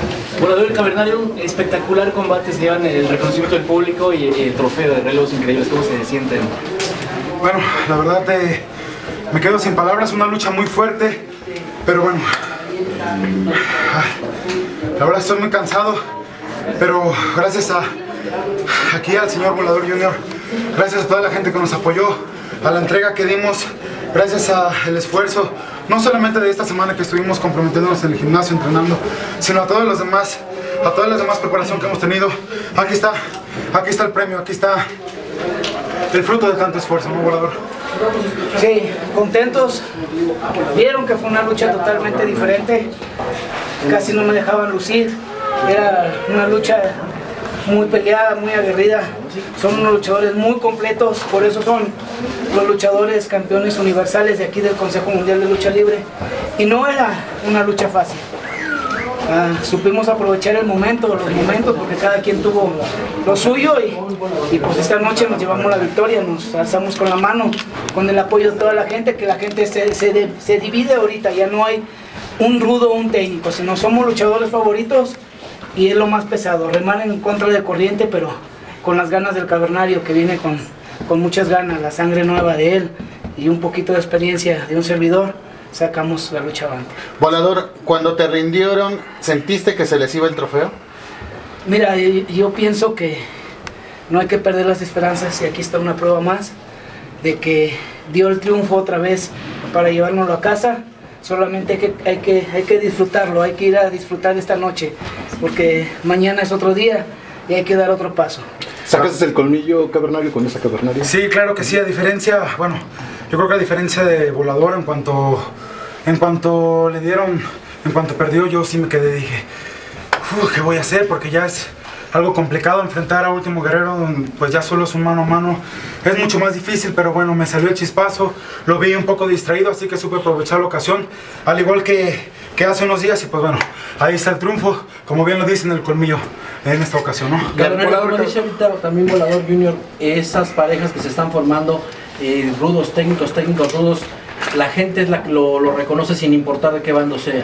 Volador Cavernario, un espectacular combate, se llevan el reconocimiento del público y el trofeo de relevos increíbles. ¿Cómo se sienten? Bueno, la verdad me quedo sin palabras, una lucha muy fuerte, pero bueno, la verdad estoy muy cansado, pero gracias aquí al señor Volador Junior, gracias a toda la gente que nos apoyó, a la entrega que dimos, gracias al esfuerzo, no solamente de esta semana que estuvimos comprometiéndonos en el gimnasio entrenando, sino a todas las demás preparación que hemos tenido. Aquí está el premio, aquí está el fruto de tanto esfuerzo, ¿no, Volador? Sí, contentos. Vieron que fue una lucha totalmente diferente. Casi no me dejaban lucir. Era una lucha muy peleada, muy aguerrida. Son unos luchadores muy completos, por eso son los luchadores campeones universales de aquí del Consejo Mundial de Lucha Libre. Y no era una lucha fácil. Supimos aprovechar los momentos, porque cada quien tuvo lo suyo y pues esta noche nos llevamos la victoria, nos alzamos con la mano, con el apoyo de toda la gente, que la gente se divide ahorita, ya no hay un rudo o un técnico, sino somos luchadores favoritos y es lo más pesado, remar en contra de corriente, pero con las ganas del Cavernario, que viene con muchas ganas, la sangre nueva de él y un poquito de experiencia de un servidor. Sacamos la lucha avante. Volador, cuando te rindieron, ¿sentiste que se les iba el trofeo? Mira, yo pienso que no hay que perder las esperanzas y aquí está una prueba más de que dio el triunfo otra vez para llevárnoslo a casa. Solamente hay que disfrutarlo, hay que ir a disfrutar esta noche, porque mañana es otro día y hay que dar otro paso. ¿Sacaste el colmillo, Cavernario, con esa Cavernario? Sí, claro que sí, a diferencia, bueno, yo creo que a diferencia de Volador, en cuanto le dieron, en cuanto perdió, yo sí me quedé, dije, ¿qué voy a hacer? Porque ya es algo complicado enfrentar a Último Guerrero, pues ya solo es un mano a mano, es mucho más difícil, pero bueno, me salió el chispazo, lo vi un poco distraído, así que supe aprovechar la ocasión, al igual que hace unos días, y pues bueno, ahí está el triunfo, como bien lo dicen, el colmillo en esta ocasión, ¿no? Volador, como dice ahorita también Volador Junior, esas parejas que se están formando, rudos, técnicos rudos, la gente lo reconoce sin importar de qué bando sea.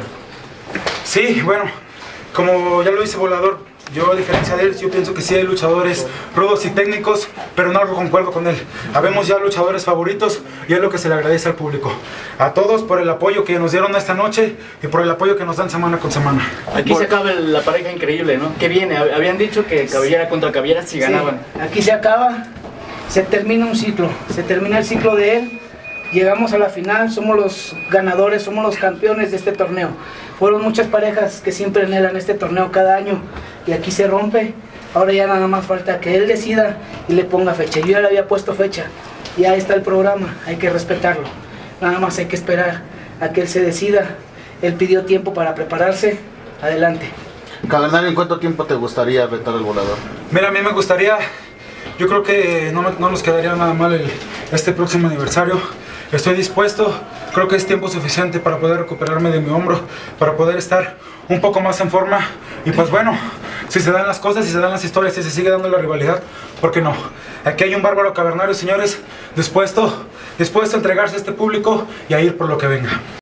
Sí, bueno, como ya lo dice Volador, yo a diferencia de él, yo pienso que sí hay luchadores rudos y técnicos, pero no concuerdo con él. Habemos ya luchadores favoritos y es lo que se le agradece al público. A todos por el apoyo que nos dieron esta noche y por el apoyo que nos dan semana con semana. Aquí se acaba la pareja increíble, ¿no? ¿Qué viene? Habían dicho que cabellera contra cabellera si ganaban. Sí, aquí se acaba, se termina un ciclo, se termina el ciclo de él. Llegamos a la final, somos los ganadores, somos los campeones de este torneo. Fueron muchas parejas que siempre anhelan este torneo cada año y aquí se rompe. Ahora ya nada más falta que él decida y le ponga fecha. Yo ya le había puesto fecha y ahí está el programa, hay que respetarlo. Nada más hay que esperar a que él se decida. Él pidió tiempo para prepararse, adelante. Cavernario, ¿en cuánto tiempo te gustaría retar al Volador? Mira, a mí me gustaría, yo creo que no nos quedaría nada mal este próximo aniversario. Estoy dispuesto, creo que es tiempo suficiente para poder recuperarme de mi hombro, para poder estar un poco más en forma. Y pues bueno, si se dan las cosas, si se dan las historias, si se sigue dando la rivalidad, ¿por qué no? Aquí hay un bárbaro Cavernario, señores, dispuesto a entregarse a este público y a ir por lo que venga.